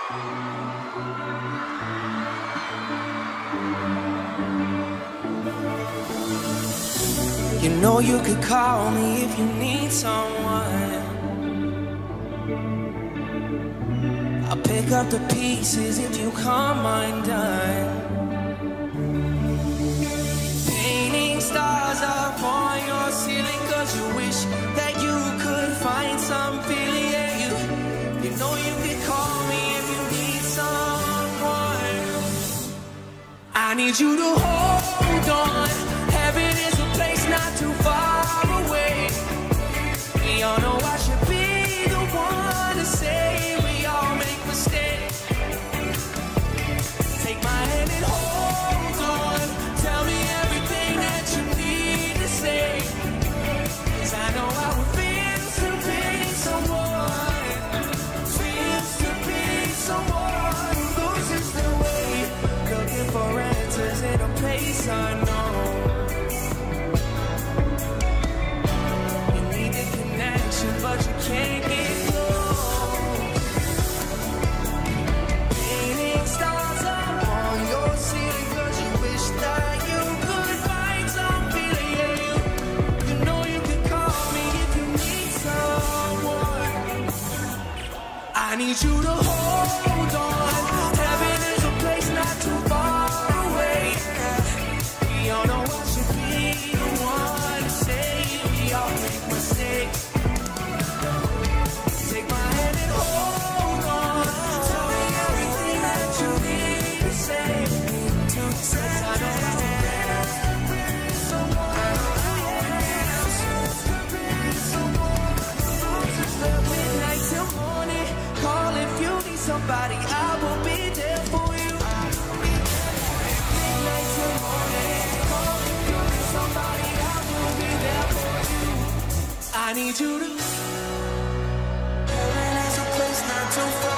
You know you could call me if you need someone. I'll pick up the pieces if you come undone. Painting stars up on your ceiling 'cause you wish that you could find some feeling. Yeah, you know you could call me if you need someone. I need you to hold on. Heaven is a place not too far away. We all know I should be the one to say we all make mistakes. Take my hand and hold on. Tell me everything that you need to say, 'cause I know how it feels to be someone. Feels to be someone who loses their way, looking for answers in a place unknown. But you can't get close. Painting stars up on your ceiling 'cause you wish that you could find some feeling. Yeah, you know you could call me if you need someone. I need you to hold on. Heaven is a place not too far away. We all know I should be the one to say we all make mistakes. Take my hand and hold on. Tell me everything that you need to say. I know there's someone. Midnight till morning. Call if you need somebody. I will be there for you. Midnight till morning. Call if you need somebody. I will be there for you. I need you to. Not too far.